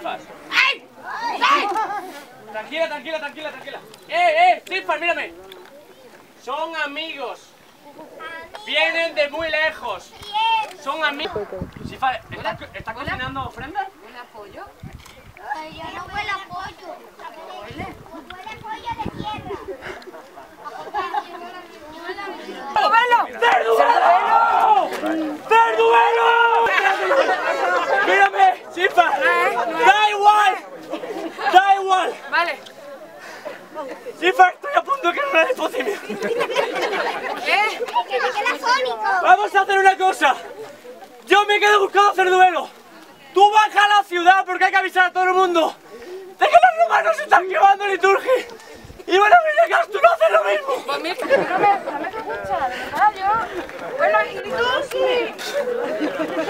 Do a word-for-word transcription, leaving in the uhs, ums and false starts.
cosas. ¡Ay! ¡Ay! Tranquila, tranquila, tranquila, tranquila. ¡Eh, eh! Chispas, mírame. Son amigos. Vienen de muy lejos. Son amigos. Chispa, ¿está, está cocinando ofrenda? ¿Huele a pollo? Yo no huele a pollo. ¿Huele? Huele a pollo de tierra. ¡Cerduelo! ¡Cerduelo! ¡Cerduelo! ¡Mírame, Chispa! ¡Da igual! ¡Da igual! Vale. Chispa, estoy a punto de que una hipotimia. ¿Qué? Que me queda fónico. Vamos a hacer una cosa. Yo me quedo buscando Cerduelo. Tú baja a la ciudad porque hay que avisar a todo el mundo de que los romanos se están quemando liturgia. Y van a venir a Castro a hacer lo mismo. Pues mira, no me, no me escucha, de verdad, yo... Bueno, y tú sí.